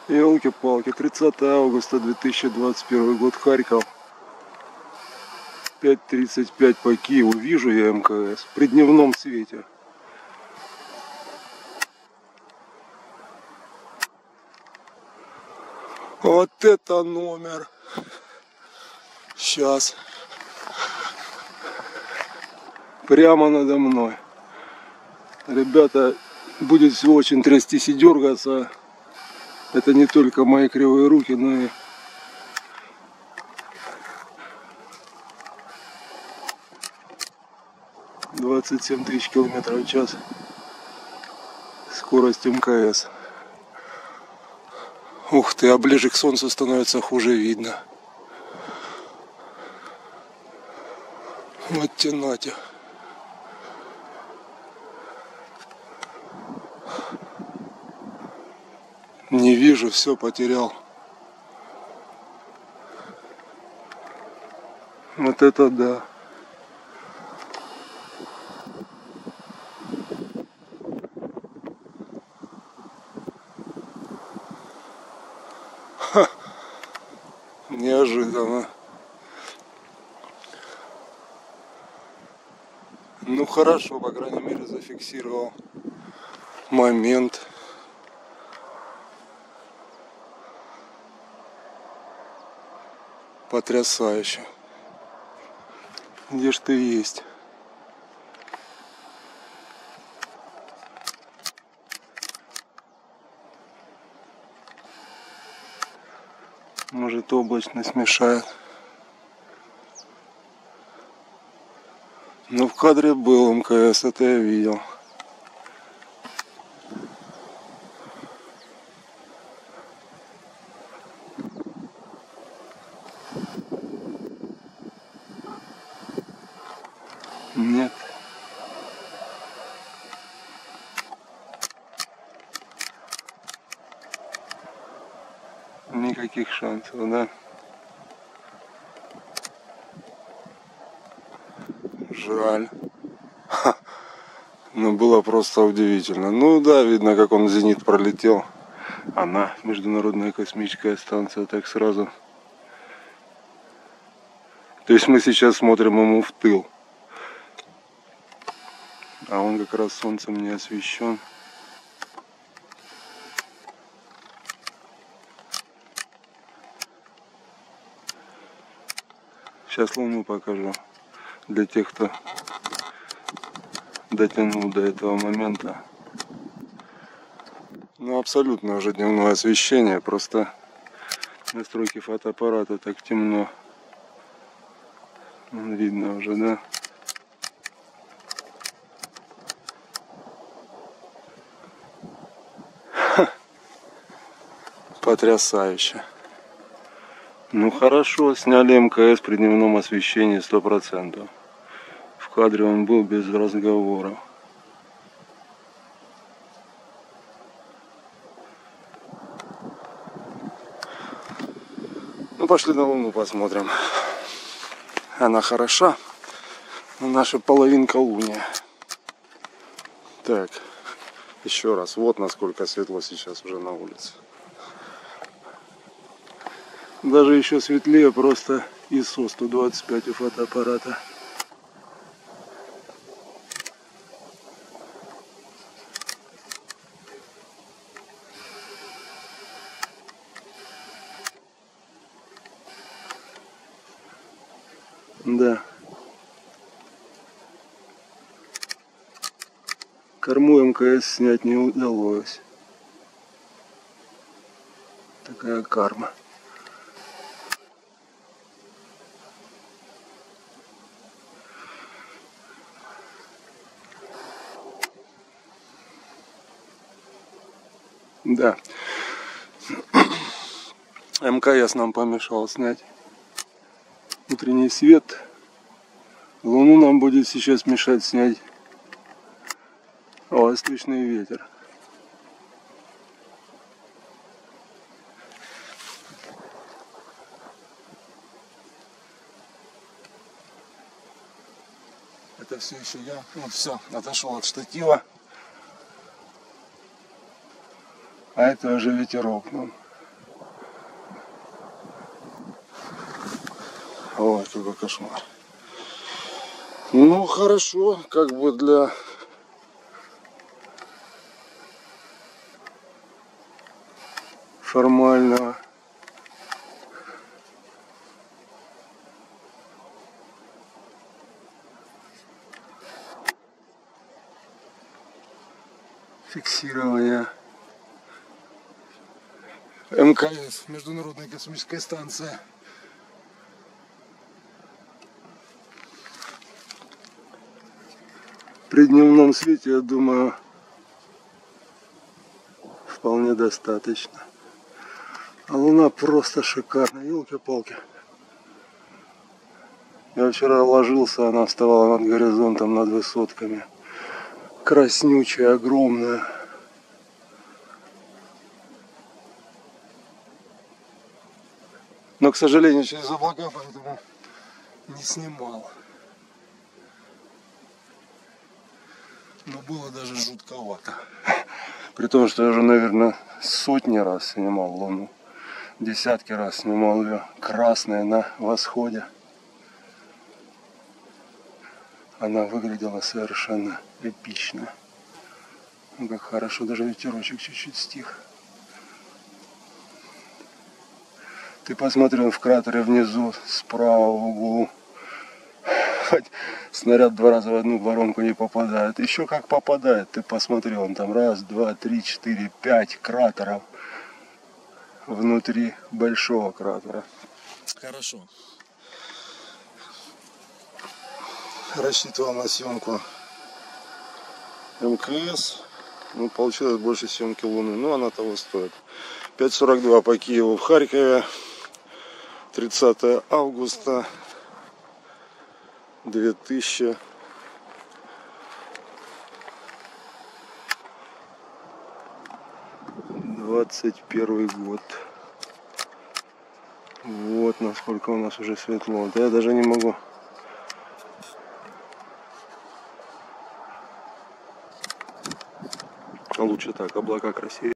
Елки-палки, 30 августа 2021 год, Харьков. 5:35 по Киеву. Вижу я МКС при дневном свете. Вот это номер. Сейчас. Прямо надо мной. Ребята, будет все очень трястись и дергаться. Это не только мои кривые руки, но и — 27 тысяч километров в час. Скорость МКС. Ух ты, а ближе к солнцу становится хуже видно. Вот тянате. Не вижу, все потерял. Вот это да. Ха. Неожиданно. Ну хорошо, по крайней мере, зафиксировал момент. Потрясающе. Где ж ты есть? Может, облачность мешает. Но в кадре был МКС, это я видел. Нет. Никаких шансов, да? Жаль. Ха. Ну, было просто удивительно. Ну да, видно, как он зенит пролетел. Она, Международная космическая станция, так сразу. То есть мы сейчас смотрим ему в тыл. А он как раз солнцем не освещен. Сейчас Луну покажу. Для тех, кто дотянул до этого момента. Ну, абсолютно уже дневное освещение. Просто настройки фотоаппарата так темно. Видно уже, да? Ха. Потрясающе. Ну хорошо, сняли МКС при дневном освещении 100%. В кадре он был без разговоров. Ну пошли на Луну посмотрим. Она хороша, но наша половинка луния. Так, еще раз. Вот насколько светло сейчас уже на улице. Даже еще светлее, просто ISO 125 у фотоаппарата. Да. Корму МКС снять не удалось. Такая карма. Да. МКС нам помешал снять утренний свет. Луну нам будет сейчас мешать снять восточный ветер. Это все еще я. Ну все, отошел от штатива. А это уже ветерок. Ну, какой кошмар. Ну хорошо, как бы для формального. Фиксирования. МКС, Международная космическая станция. При дневном свете, я думаю, вполне достаточно. А луна просто шикарная, елки-палки. Я вчера ложился, она вставала над горизонтом, над высотками. Краснючая, огромная. Но, к сожалению, через облака, поэтому не снимал. Но было даже жутковато. При том, что я уже, наверное, сотни раз снимал луну. Десятки раз снимал ее красной на восходе. Она выглядела совершенно эпично. Ну, как хорошо, даже ветерочек чуть-чуть стих. Ты посмотри, в кратере внизу, справа в углу. Хоть снаряд 2 раза в одну воронку не попадает. Еще как попадает, ты посмотри, он там 1, 2, 3, 4, 5 кратеров внутри большого кратера. Хорошо. Рассчитывал на съемку МКС. Ну, получилось больше съемки Луны. Но она того стоит. 5:42 по Киеву в Харькове. 30 августа 2021 год. Вот насколько у нас уже светло. Да я даже не могу. Лучше так, облака красивее.